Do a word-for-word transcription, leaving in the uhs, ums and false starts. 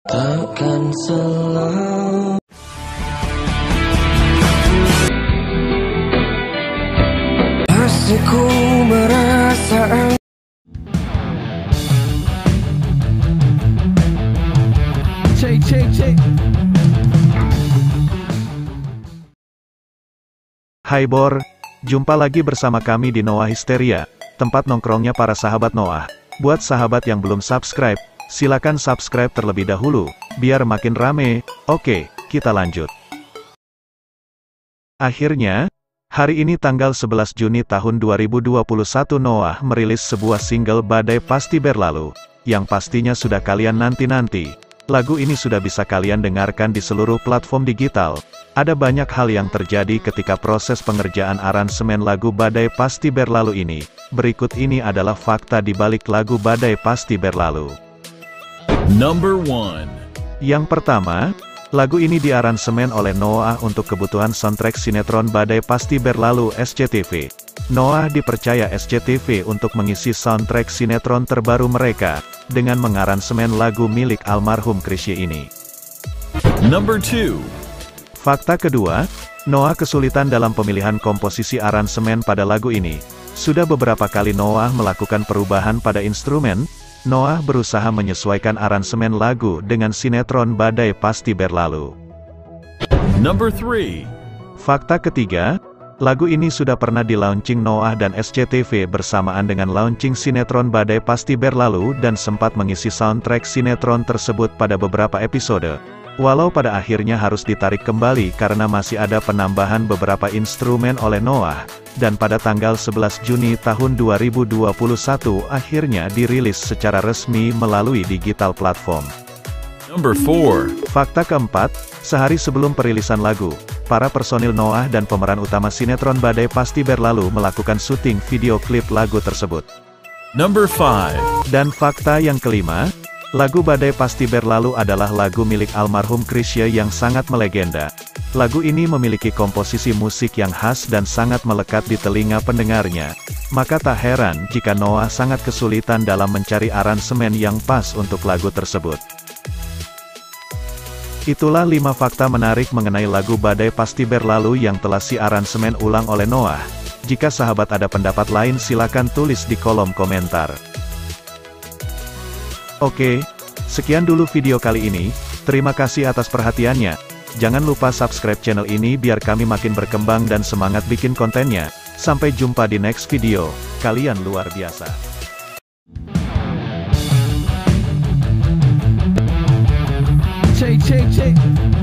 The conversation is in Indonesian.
Takkan selalu pasti ku merasa. Cek cek cek. Hai Bor, jumpa lagi bersama kami di Noah Histeria, tempat nongkrongnya para sahabat Noah. Buat sahabat yang belum subscribe, silakan subscribe terlebih dahulu, biar makin rame. Oke, kita lanjut. Akhirnya, hari ini tanggal sebelas Juni tahun dua ribu dua puluh satu Noah merilis sebuah single Badai Pasti Berlalu, yang pastinya sudah kalian nanti-nanti. Lagu ini sudah bisa kalian dengarkan di seluruh platform digital. Ada banyak hal yang terjadi ketika proses pengerjaan aransemen lagu Badai Pasti Berlalu ini. Berikut ini adalah fakta di balik lagu Badai Pasti Berlalu. Number one. Yang pertama, lagu ini diaransemen oleh Noah untuk kebutuhan soundtrack sinetron Badai Pasti Berlalu S C T V. Noah dipercaya S C T V untuk mengisi soundtrack sinetron terbaru mereka, dengan mengaransemen lagu milik almarhum Chrisye ini. Number two. Fakta kedua, Noah kesulitan dalam pemilihan komposisi aransemen pada lagu ini. Sudah beberapa kali Noah melakukan perubahan pada instrumen. Noah berusaha menyesuaikan aransemen lagu dengan sinetron Badai Pasti Berlalu. Number three. Fakta ketiga, lagu ini sudah pernah di-launching Noah dan S C T V bersamaan dengan launching sinetron Badai Pasti Berlalu dan sempat mengisi soundtrack sinetron tersebut pada beberapa episode. Walau pada akhirnya harus ditarik kembali karena masih ada penambahan beberapa instrumen oleh Noah, dan pada tanggal sebelas Juni tahun dua ribu dua puluh satu akhirnya dirilis secara resmi melalui digital platform. Number four. Fakta keempat, sehari sebelum perilisan lagu, para personil Noah dan pemeran utama sinetron Badai Pasti Berlalu melakukan syuting video klip lagu tersebut. Number five. Dan fakta yang kelima, lagu Badai Pasti Berlalu adalah lagu milik almarhum Chrisye yang sangat melegenda. Lagu ini memiliki komposisi musik yang khas dan sangat melekat di telinga pendengarnya. Maka tak heran jika Noah sangat kesulitan dalam mencari aransemen yang pas untuk lagu tersebut. Itulah lima fakta menarik mengenai lagu Badai Pasti Berlalu yang telah si-aransemen ulang oleh Noah. Jika sahabat ada pendapat lain silakan tulis di kolom komentar. Oke, sekian dulu video kali ini. Terima kasih atas perhatiannya. Jangan lupa subscribe channel ini biar kami makin berkembang dan semangat bikin kontennya. Sampai jumpa di next video. Kalian luar biasa. Cek cek cek.